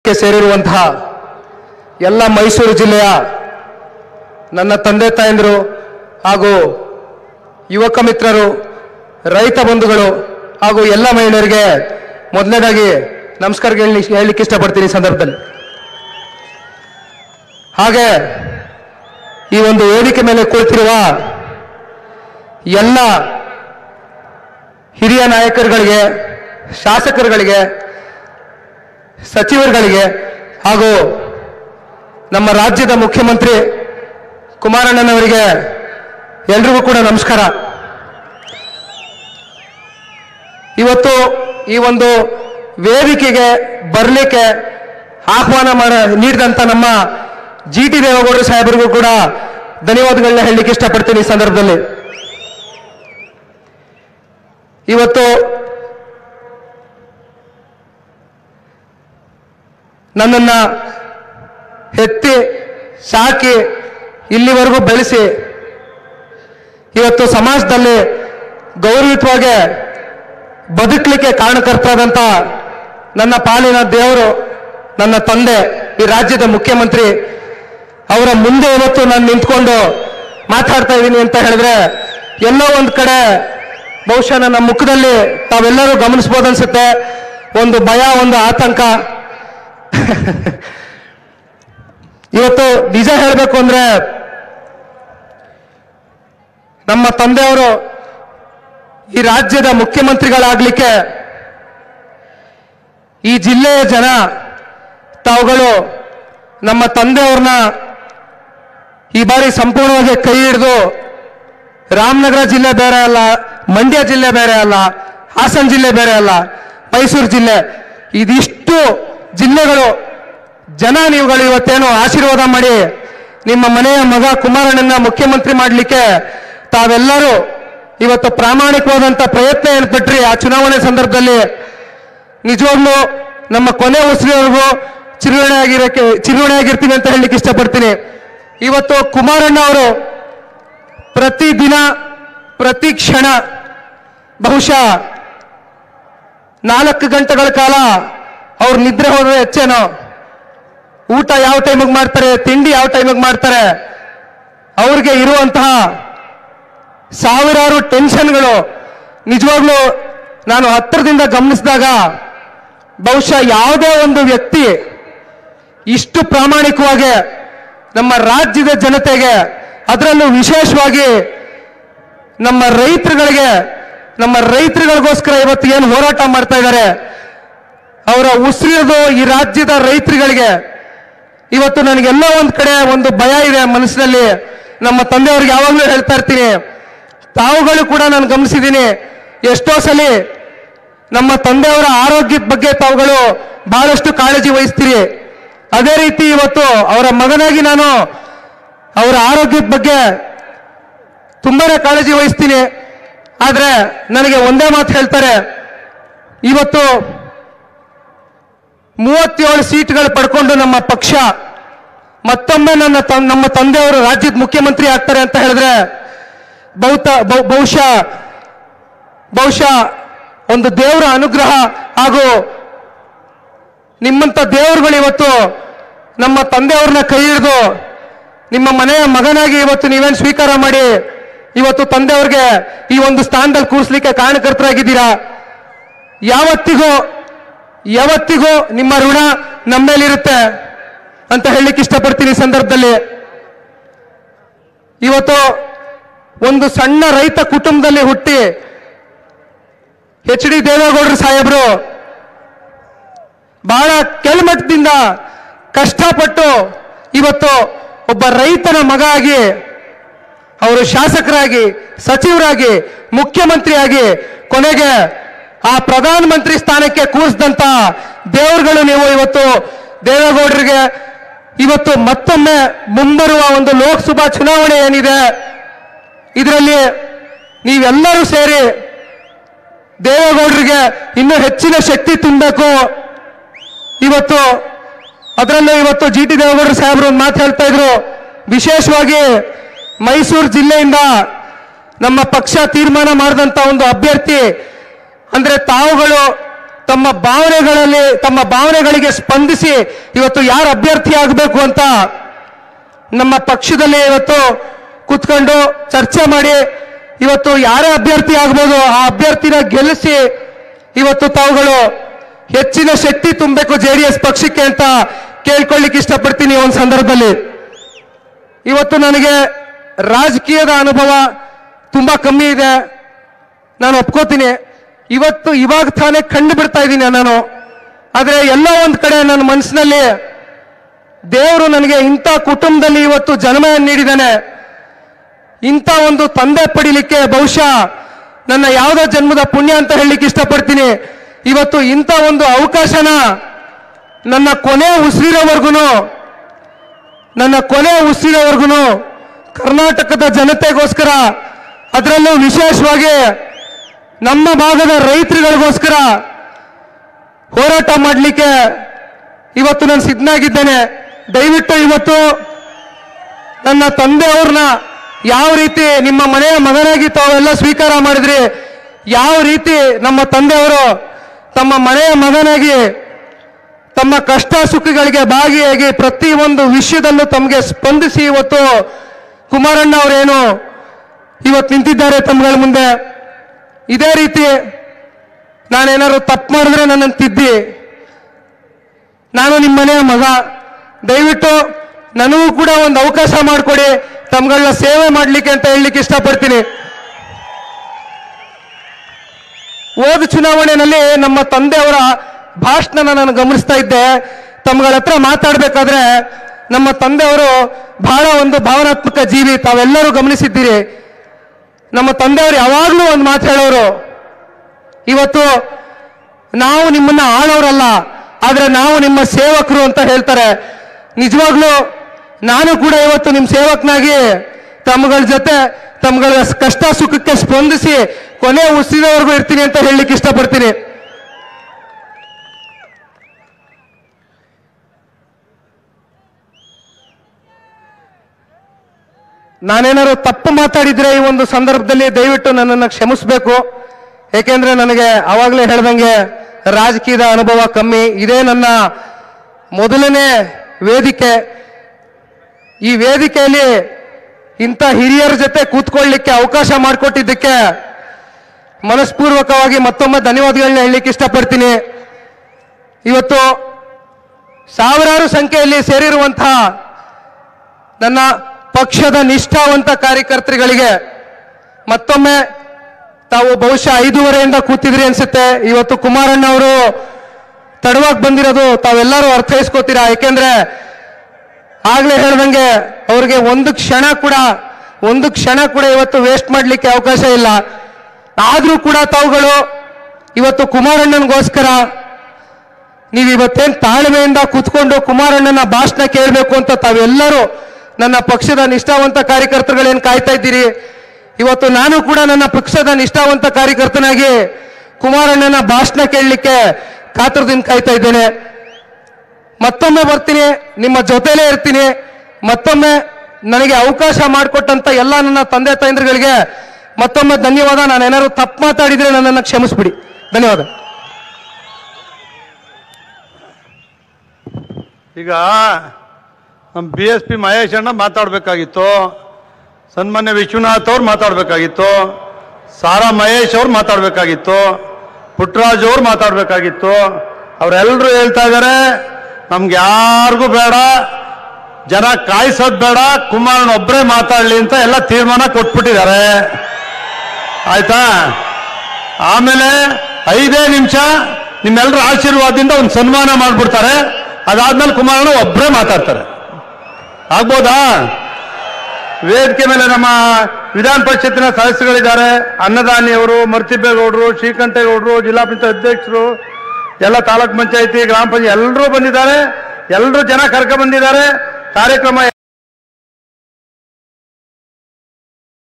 ಸೇರಿರುವಂತಹ ಎಲ್ಲ ಮೈಸೂರು ಜಿಲ್ಲೆಯ ನನ್ನ ತಂದೆ ತಾಯಂದಿರು ಹಾಗೂ ಯುವಕ ಮಿತ್ರರು, ರೈತ ಬಂಧುಗಳು ಹಾಗೂ ಎಲ್ಲ ಮಹಿಳೆಯರಿಗೆ ಮೊದಲನೇದಾಗಿ ನಮಸ್ಕಾರ ಹೇಳಲಿಕ್ಕೆ ಇಷ್ಟಪಡ್ತೀನಿ ಈ ಸಂದರ್ಭದಲ್ಲಿ. ಹಾಗೆ ಈ ಒಂದು ವೇದಿಕೆ ಮೇಲೆ ಕುಳಿತಿರುವ ಎಲ್ಲ ಹಿರಿಯ ನಾಯಕರುಗಳಿಗೆ, ಶಾಸಕರುಗಳಿಗೆ, ಸಚಿವರುಗಳಿಗೆ ಹಾಗೂ ನಮ್ಮ ರಾಜ್ಯದ ಮುಖ್ಯಮಂತ್ರಿ ಕುಮಾರಣ್ಣನವರಿಗೆ ಎಲ್ರಿಗೂ ಕೂಡ ನಮಸ್ಕಾರ. ಇವತ್ತು ಈ ಒಂದು ವೇದಿಕೆಗೆ ಬರಲಿಕ್ಕೆ ಆಹ್ವಾನ ನೀಡಿದಂಥ ನಮ್ಮ ಜಿ ಟಿ ದೇವೇಗೌಡರು ಸಾಹೇಬರಿಗೂ ಕೂಡ ಧನ್ಯವಾದಗಳನ್ನ ಹೇಳಲಿಕ್ಕೆ ಇಷ್ಟಪಡ್ತೀನಿ ಈ ಸಂದರ್ಭದಲ್ಲಿ. ಇವತ್ತು ನನ್ನನ್ನು ಹೆತ್ತಿ ಸಾಕಿ ಇಲ್ಲಿವರೆಗೂ ಬೆಳೆಸಿ ಇವತ್ತು ಸಮಾಜದಲ್ಲಿ ಗೌರವಯುತವಾಗಿ ಬದುಕಲಿಕ್ಕೆ ಕಾರಣಕರ್ತರಾದಂಥ ನನ್ನ ಪಾಲಿನ ದೇವರು, ನನ್ನ ತಂದೆ, ಈ ರಾಜ್ಯದ ಮುಖ್ಯಮಂತ್ರಿ ಅವರ ಮುಂದೆ ಇವತ್ತು ನಾನು ನಿಂತ್ಕೊಂಡು ಮಾತಾಡ್ತಾ ಇದ್ದೀನಿ ಅಂತ ಹೇಳಿದ್ರೆ ಎಲ್ಲೋ ಒಂದು ಕಡೆ ಬಹುಶಃ ನನ್ನ ಮುಖದಲ್ಲಿ ತಾವೆಲ್ಲರೂ ಗಮನಿಸ್ಬೋದು ಅನ್ಸುತ್ತೆ, ಒಂದು ಭಯ, ಒಂದು ಆತಂಕ. ಇವತ್ತು ನಿಜ ಹೇಳಬೇಕು ಅಂದ್ರೆ ನಮ್ಮ ತಂದೆಯವರು ಈ ರಾಜ್ಯದ ಮುಖ್ಯಮಂತ್ರಿಗಳಾಗಲಿಕ್ಕೆ ಈ ಜಿಲ್ಲೆಯ ಜನ ತಾವುಗಳು ನಮ್ಮ ತಂದೆಯವ್ರನ್ನ ಈ ಬಾರಿ ಸಂಪೂರ್ಣವಾಗಿ ಕೈ ಹಿಡಿದು ರಾಮನಗರ ಜಿಲ್ಲೆ ಬೇರೆ ಅಲ್ಲ, ಮಂಡ್ಯ ಜಿಲ್ಲೆ ಬೇರೆ ಅಲ್ಲ, ಹಾಸನ ಜಿಲ್ಲೆ ಬೇರೆ ಅಲ್ಲ, ಮೈಸೂರು ಜಿಲ್ಲೆ, ಇದಿಷ್ಟು ಜಿಲ್ಲೆಗಳು ಜನ ನೀವುಗಳು ಇವತ್ತೇನು ಆಶೀರ್ವಾದ ಮಾಡಿ ನಿಮ್ಮ ಮನೆಯ ಮಗ ಕುಮಾರಣ್ಣನ ಮುಖ್ಯಮಂತ್ರಿ ಮಾಡಲಿಕ್ಕೆ ತಾವೆಲ್ಲರೂ ಇವತ್ತು ಪ್ರಾಮಾಣಿಕವಾದಂಥ ಪ್ರಯತ್ನ ಏನು ಪಟ್ರಿ ಆ ಚುನಾವಣೆ ಸಂದರ್ಭದಲ್ಲಿ. ನಿಜವಾಗ್ಲೂ ನಮ್ಮ ಕೊನೆ ಉಸಿರಿವರೆಗೂ ಚಿರುಣೆಯಾಗಿರ್ತೀನಿ ಅಂತ ಹೇಳಲಿಕ್ಕೆ ಇಷ್ಟಪಡ್ತೀನಿ. ಇವತ್ತು ಕುಮಾರಣ್ಣ ಅವರು ಪ್ರತಿದಿನ ಪ್ರತಿ ಕ್ಷಣ ಬಹುಶಃ 4 ಗಂಟೆಗಳ ಕಾಲ ಅವ್ರು ನಿದ್ರೆ ಹೋದ್ರೆ ಹೆಚ್ಚೇನೋ, ಊಟ ಯಾವ ಟೈಮಿಗೆ ಮಾಡ್ತಾರೆ, ತಿಂಡಿ ಯಾವ ಟೈಮಿಗೆ ಮಾಡ್ತಾರೆ, ಅವ್ರಿಗೆ ಇರುವಂತಹ ಸಾವಿರಾರು ಟೆನ್ಷನ್ಗಳು ನಿಜವಾಗ್ಲೂ ನಾನು ಹತ್ತಿರದಿಂದ ಗಮನಿಸಿದಾಗ ಬಹುಶಃ ಯಾವುದೇ ಒಂದು ವ್ಯಕ್ತಿ ಇಷ್ಟು ಪ್ರಾಮಾಣಿಕವಾಗಿ ನಮ್ಮ ರಾಜ್ಯದ ಜನತೆಗೆ, ಅದರಲ್ಲೂ ವಿಶೇಷವಾಗಿ ನಮ್ಮ ರೈತರುಗಳಿಗೋಸ್ಕರ ಇವತ್ತು ಏನು ಹೋರಾಟ ಮಾಡ್ತಾ ಇದ್ದಾರೆ, ಅವರ ಉಸಿರಿದು ಈ ರಾಜ್ಯದ ರೈತರುಗಳಿಗೆ. ಇವತ್ತು ನನಗೆಲ್ಲೋ ಒಂದು ಕಡೆ ಒಂದು ಭಯ ಇದೆ ಮನಸ್ಸಿನಲ್ಲಿ. ನಮ್ಮ ತಂದೆಯವ್ರಿಗೆ ಯಾವಾಗಲೂ ಹೇಳ್ತಾ ಇರ್ತೀನಿ, ತಾವುಗಳು ಕೂಡ ನಾನು ಗಮನಿಸಿದ್ದೀನಿ, ಎಷ್ಟೋ ಸಲ ನಮ್ಮ ತಂದೆಯವರ ಆರೋಗ್ಯದ ಬಗ್ಗೆ ತಾವುಗಳು ಬಹಳಷ್ಟು ಕಾಳಜಿ ವಹಿಸ್ತೀರಿ. ಅದೇ ರೀತಿ ಇವತ್ತು ಅವರ ಮಗನಾಗಿ ನಾನು ಅವರ ಆರೋಗ್ಯದ ಬಗ್ಗೆ ತುಂಬಾನೇ ಕಾಳಜಿ ವಹಿಸ್ತೀನಿ. ಆದರೆ ನನಗೆ ಒಂದೇ ಮಾತು ಹೇಳ್ತಾರೆ, ಇವತ್ತು 37 ಸೀಟ್ಗಳು ಪಡ್ಕೊಂಡು ನಮ್ಮ ಪಕ್ಷ ಮತ್ತೊಮ್ಮೆ ನಮ್ಮ ತಂದೆಯವರು ರಾಜ್ಯದ ಮುಖ್ಯಮಂತ್ರಿ ಆಗ್ತಾರೆ ಅಂತ ಹೇಳಿದ್ರೆ ಬಹುಶಃ ಒಂದು ದೇವರ ಅನುಗ್ರಹ ಹಾಗೂ ನಿಮ್ಮಂಥ ದೇವರುಗಳು ಇವತ್ತು ನಮ್ಮ ತಂದೆಯವ್ರನ್ನ ಕೈ ಹಿಡಿದು ನಿಮ್ಮ ಮನೆಯ ಮಗನಾಗಿ ಇವತ್ತು ನೀವೇನು ಸ್ವೀಕಾರ ಮಾಡಿ ಇವತ್ತು ತಂದೆಯವ್ರಿಗೆ ಈ ಒಂದು ಸ್ಥಾನದಲ್ಲಿ ಕೂರಿಸ್ಲಿಕ್ಕೆ ಕಾರಣಕರ್ತರಾಗಿದ್ದೀರಾ. ಯಾವತ್ತಿಗೂ ನಿಮ್ಮ ಋಣ ನಮ್ಮ ಮೇಲಿರುತ್ತೆ ಅಂತ ಹೇಳಲಿಕ್ಕೆ ಇಷ್ಟಪಡ್ತೀನಿ ಈ ಸಂದರ್ಭದಲ್ಲಿ. ಇವತ್ತು ಒಂದು ಸಣ್ಣ ರೈತ ಕುಟುಂಬದಲ್ಲಿ ಹುಟ್ಟಿ ಎಚ್ ಡಿ ದೇವೇಗೌಡರು ಸಾಹೇಬರು ಬಹಳ ಕೆಳಮಟ್ಟದಿಂದ ಕಷ್ಟಪಟ್ಟು ಇವತ್ತು ಒಬ್ಬ ರೈತನ ಮಗ ಆಗಿ ಅವರು ಶಾಸಕರಾಗಿ, ಸಚಿವರಾಗಿ, ಮುಖ್ಯಮಂತ್ರಿಯಾಗಿ ಕೊನೆಗೆ ಆ ಪ್ರಧಾನಮಂತ್ರಿ ಸ್ಥಾನಕ್ಕೆ ಕೂರಿಸಿದಂತ ದೇವರುಗಳು ನೀವು. ಇವತ್ತು ದೇವೇಗೌಡರಿಗೆ ಇವತ್ತು ಮತ್ತೊಮ್ಮೆ ಮುಂಬರುವ ಒಂದು ಲೋಕಸಭಾ ಚುನಾವಣೆ ಏನಿದೆ, ಇದರಲ್ಲಿ ನೀವೆಲ್ಲರೂ ಸೇರಿ ದೇವೇಗೌಡರಿಗೆ ಇನ್ನೂ ಹೆಚ್ಚಿನ ಶಕ್ತಿ ತುಂಬಬೇಕು. ಇವತ್ತು ಅದರಲ್ಲೂ ಇವತ್ತು ಜಿ ಟಿ ದೇವೇಗೌಡರು ಸಾಹೇಬರು ಒಂದು ಮಾತು ಹೇಳ್ತಾ ಇದ್ರು, ವಿಶೇಷವಾಗಿ ಮೈಸೂರು ಜಿಲ್ಲೆಯಿಂದ ನಮ್ಮ ಪಕ್ಷ ತೀರ್ಮಾನ ಮಾಡಿದಂಥ ಒಂದು ಅಭ್ಯರ್ಥಿ ಅಂದ್ರೆ ತಾವುಗಳು ತಮ್ಮ ತಮ್ಮ ಭಾವನೆಗಳಿಗೆ ಸ್ಪಂದಿಸಿ ಇವತ್ತು ಯಾರು ಅಭ್ಯರ್ಥಿ ಆಗಬೇಕು ಅಂತ ನಮ್ಮ ಪಕ್ಷದಲ್ಲಿ ಇವತ್ತು ಕೂತ್ಕೊಂಡು ಚರ್ಚೆ ಮಾಡಿ ಇವತ್ತು ಯಾರೇ ಅಭ್ಯರ್ಥಿ ಆಗ್ಬೋದು ಆ ಅಭ್ಯರ್ಥಿನ ಗೆಲ್ಲಿಸಿ ಇವತ್ತು ತಾವುಗಳು ಹೆಚ್ಚಿನ ಶಕ್ತಿ ತುಂಬಬೇಕು JDS ಪಕ್ಷಕ್ಕೆ ಅಂತ ಕೇಳ್ಕೊಳ್ಳಿಕ್ಕೆ ಇಷ್ಟಪಡ್ತೀನಿ. ಒಂದು ಸಂದರ್ಭದಲ್ಲಿ ಇವತ್ತು ನನಗೆ ರಾಜಕೀಯದ ಅನುಭವ ತುಂಬಾ ಕಮ್ಮಿ ಇದೆ, ನಾನು ಒಪ್ಕೋತೀನಿ. ಇವಾಗ ತಾನೇ ಕಂಡು ಬಿಡ್ತಾ ಇದ್ದೀನಿ ನಾನು. ಆದರೆ ಎಲ್ಲ ಒಂದು ಕಡೆ ನನ್ನ ಮನಸ್ಸಿನಲ್ಲಿ ದೇವರು ನನಗೆ ಇಂಥ ಕುಟುಂಬದಲ್ಲಿ ಇವತ್ತು ಜನ್ಮ ನೀಡಿದ್ದಾನೆ, ಇಂಥ ಒಂದು ತಂದೆ ಪಡಿಲಿಕ್ಕೆ ಬಹುಶಃ ನನ್ನ ಯಾವುದೋ ಜನ್ಮದ ಪುಣ್ಯ ಅಂತ ಹೇಳಲಿಕ್ಕೆ ಇಷ್ಟಪಡ್ತೀನಿ. ಇವತ್ತು ಇಂಥ ಒಂದು ಅವಕಾಶನ ನನ್ನ ಕೊನೆ ಉಸಿರೋವರೆಗೂ ಕರ್ನಾಟಕದ ಜನತೆಗೋಸ್ಕರ, ಅದರಲ್ಲೂ ವಿಶೇಷವಾಗಿ ನಮ್ಮ ಭಾಗದ ರೈತರುಗಳಿಗೋಸ್ಕರ ಹೋರಾಟ ಮಾಡಲಿಕ್ಕೆ ಇವತ್ತು ನಾನು ಸಿದ್ಧನಾಗಿದ್ದೇನೆ. ದಯವಿಟ್ಟು ಇವತ್ತು ನನ್ನ ತಂದೆಯವ್ರನ್ನ ಯಾವ ರೀತಿ ನಿಮ್ಮ ಮನೆಯ ಮಗನಾಗಿ ತಾವೆಲ್ಲ ಸ್ವೀಕಾರ ಮಾಡಿದ್ರಿ, ಯಾವ ರೀತಿ ನಮ್ಮ ತಂದೆಯವರು ತಮ್ಮ ಮನೆಯ ಮಗನಾಗಿ ತಮ್ಮ ಕಷ್ಟ ಸುಖಗಳಿಗೆ ಭಾಗಿಯಾಗಿ ಪ್ರತಿಯೊಂದು ವಿಷಯದಲ್ಲೂ ತಮಗೆ ಸ್ಪಂದಿಸಿ ಇವತ್ತು ಕುಮಾರಣ್ಣ ಅವರೇನು ಇವತ್ತು ನಿಂತಿದ್ದಾರೆ ತಮ್ಮಗಳ ಮುಂದೆ. ಇದೇ ರೀತಿ ನಾನೇನಾದ್ರು ತಪ್ಪು ಮಾಡಿದ್ರೆ ನನ್ನನ್ನು ತಿದ್ದಿ, ನಾನು ನಿಮ್ಮ ಮನೆಯ ಮಗ, ದಯವಿಟ್ಟು ನನಗೂ ಕೂಡ ಒಂದು ಅವಕಾಶ ಮಾಡಿಕೊಡಿ ತಮ್ಗಳನ್ನ ಸೇವೆ ಮಾಡಲಿಕ್ಕೆ ಅಂತ ಹೇಳಲಿಕ್ಕೆ ಇಷ್ಟಪಡ್ತೀನಿ. ಹೋದ ಚುನಾವಣೆಯಲ್ಲಿ ನಮ್ಮ ತಂದೆಯವರ ಭಾಷಣ ನಾನು ಗಮನಿಸ್ತಾ ಇದ್ದೆ. ತಮ್ಗಳ ಹತ್ರ ಮಾತಾಡಬೇಕಾದ್ರೆ ನಮ್ಮ ತಂದೆಯವರು ಬಹಳ ಒಂದು ಭಾವನಾತ್ಮಕ ಜೀವಿ, ತಾವೆಲ್ಲರೂ ಗಮನಿಸಿದ್ದೀರಿ. ನಮ್ಮ ತಂದೆಯವರು ಯಾವಾಗಲೂ ಒಂದು ಮಾತು ಹೇಳೋರು, ಇವತ್ತು ನಾವು ನಿಮ್ಮನ್ನ ಆಳೋರಲ್ಲ, ಆದ್ರೆ ನಾವು ನಿಮ್ಮ ಸೇವಕರು ಅಂತ ಹೇಳ್ತಾರೆ. ನಿಜವಾಗ್ಲೂ ನಾನು ಕೂಡ ಇವತ್ತು ನಿಮ್ಮ ಸೇವಕನಾಗಿ ತಮ್ಮಗಳ ಜೊತೆ ತಮ್ಮಗಳ ಕಷ್ಟ ಸುಖಕ್ಕೆ ಸ್ಪಂದಿಸಿ ಕೊನೆ ಉಸಿರಿನವರೆಗೂ ಇರ್ತೀನಿ ಅಂತ ಹೇಳಲಿಕ್ಕೆ ಇಷ್ಟಪಡ್ತೀನಿ. ನಾನೇನಾದ್ರು ತಪ್ಪು ಮಾತಾಡಿದ್ರೆ ಈ ಒಂದು ಸಂದರ್ಭದಲ್ಲಿ ದಯವಿಟ್ಟು ನನ್ನನ್ನು ಕ್ಷಮಿಸಬೇಕು. ಏಕೆಂದ್ರೆ ನನಗೆ ಆವಾಗಲೇ ಹೇಳ್ದಂಗೆ ರಾಜಕೀಯದ ಅನುಭವ ಕಮ್ಮಿ. ಇದೇ ನನ್ನ ಮೊದಲನೇ ವೇದಿಕೆ. ಈ ವೇದಿಕೆಯಲ್ಲಿ ಇಂಥ ಹಿರಿಯರ ಜೊತೆ ಕೂತ್ಕೊಳ್ಳಿಕ್ಕೆ ಅವಕಾಶ ಮಾಡಿಕೊಟ್ಟಿದ್ದಕ್ಕೆ ಮನಸ್ಪೂರ್ವಕವಾಗಿ ಮತ್ತೊಮ್ಮೆ ಧನ್ಯವಾದಗಳನ್ನ ಹೇಳಲಿಕ್ಕೆ ಇಷ್ಟಪಡ್ತೀನಿ. ಇವತ್ತು ಸಾವಿರಾರು ಸಂಖ್ಯೆಯಲ್ಲಿ ಸೇರಿರುವಂತಹ ನನ್ನ ಪಕ್ಷದ ನಿಷ್ಠಾವಂತ ಕಾರ್ಯಕರ್ತರುಗಳಿಗೆ ಮತ್ತೊಮ್ಮೆ ತಾವು ಬಹುಶಃ 5:30 ಕೂತಿದ್ರಿ ಅನ್ಸುತ್ತೆ. ಇವತ್ತು ಕುಮಾರಣ್ಣ ಅವರು ತಡವಾಗಿ ಬಂದಿರೋದು ತಾವೆಲ್ಲರೂ ಅರ್ಥೈಸ್ಕೋತೀರಾ. ಏಕೆಂದ್ರೆ ಆಗ್ಲೇ ಹೇಳ್ದಂಗೆ ಅವ್ರಿಗೆ ಒಂದು ಕ್ಷಣ ಕೂಡ ಇವತ್ತು ವೇಸ್ಟ್ ಮಾಡಲಿಕ್ಕೆ ಅವಕಾಶ ಇಲ್ಲ. ಆದ್ರೂ ಕೂಡ ತಾವುಗಳು ಇವತ್ತು ಕುಮಾರಣ್ಣನಿಗೋಸ್ಕರ ನೀವು ಇವತ್ತೇನು ತಾಳ್ಮೆಯಿಂದ ಕೂತ್ಕೊಂಡು ಕುಮಾರಣ್ಣನ ಭಾಷಣ ಕೇಳಬೇಕು ಅಂತ ತಾವೆಲ್ಲರೂ ನನ್ನ ಪಕ್ಷದ ನಿಷ್ಠಾವಂತ ಕಾರ್ಯಕರ್ತರುಗಳೇನು ಕಾಯ್ತಾ ಇದ್ದೀರಿ. ಇವತ್ತು ನಾನು ಕೂಡ ನನ್ನ ಪಕ್ಷದ ನಿಷ್ಠಾವಂತ ಕಾರ್ಯಕರ್ತನಾಗಿ ಕುಮಾರಣ್ಣನ ಭಾಷಣ ಕೇಳಲಿಕ್ಕೆ ಕಾತರದಿಂದ ಕಾಯ್ತಾ ಇದ್ದೇನೆ. ಮತ್ತೊಮ್ಮೆ ಬರ್ತೀನಿ, ನಿಮ್ಮ ಜೊತೆಲೇ ಇರ್ತೀನಿ. ಮತ್ತೊಮ್ಮೆ ನನಗೆ ಅವಕಾಶ ಮಾಡಿಕೊಟ್ಟಂತ ಎಲ್ಲ ನನ್ನ ತಂದೆ ತಾಯಂದ್ರುಗಳಿಗೆ ಮತ್ತೊಮ್ಮೆ ಧನ್ಯವಾದ. ನಾನು ಏನಾದ್ರು ತಪ್ಪು ಮಾತಾಡಿದ್ರೆ ನನ್ನನ್ನು ಕ್ಷಮಿಸ್ಬಿಡಿ. ಧನ್ಯವಾದ. ಈಗ ನಮ್ಮ BSP ಮಹೇಶ್ ಅಣ್ಣ ಮಾತಾಡಬೇಕಾಗಿತ್ತು, ಸನ್ಮಾನ್ಯ ವಿಶ್ವನಾಥ್ ಅವ್ರು ಮಾತಾಡಬೇಕಾಗಿತ್ತು, ಸಾರಾ ಮಹೇಶ್ ಅವ್ರು ಮಾತಾಡಬೇಕಾಗಿತ್ತು, ಪುಟ್ಟರಾಜ್ ಅವ್ರು ಮಾತಾಡಬೇಕಾಗಿತ್ತು. ಅವರೆಲ್ಲರೂ ಹೇಳ್ತಾ ಇದ್ದಾರೆ ನಮ್ಗೆ ಯಾರಿಗೂ ಬೇಡ, ಜನ ಕಾಯಿಸೋದು ಬೇಡ, ಕುಮಾರಣ್ಣ ಒಬ್ಬರೇ ಮಾತಾಡಲಿ ಅಂತ ಎಲ್ಲ ತೀರ್ಮಾನ ಕೊಟ್ಬಿಟ್ಟಿದ್ದಾರೆ. ಆಯ್ತಾ? ಆಮೇಲೆ 5 ನಿಮಿಷ ನಿಮ್ಮೆಲ್ಲರ ಆಶೀರ್ವಾದದಿಂದ ಒಂದು ಸನ್ಮಾನ ಮಾಡ್ಬಿಡ್ತಾರೆ. ಅದಾದ್ಮೇಲೆ ಕುಮಾರಣ್ಣ ಒಬ್ಬರೇ ಮಾತಾಡ್ತಾರೆ. ಆಗ್ಬೋದಾ? ವೇದಿಕೆ ಮೇಲೆ ನಮ್ಮ ವಿಧಾನ ಪರಿಷತ್ತಿನ ಸದಸ್ಯರುಗಳಿದ್ದಾರೆ. ಅನ್ನದಾನಿ ಅವರು, ಮರ್ತಿಬೇಗೌಡರು, ಶ್ರೀಕಂಠೇಗೌಡರು, ಜಿಲ್ಲಾ ಪಂಚಾಯತ್ ಅಧ್ಯಕ್ಷರು, ಎಲ್ಲ ತಾಲೂಕ್ ಪಂಚಾಯತಿ, ಗ್ರಾಮ ಪಂಚಾಯತ್ ಎಲ್ಲರೂ ಬಂದಿದ್ದಾರೆ. ಎಲ್ಲರೂ ಜನ ಕರ್ಕ ಬಂದಿದ್ದಾರೆ. ಕಾರ್ಯಕ್ರಮ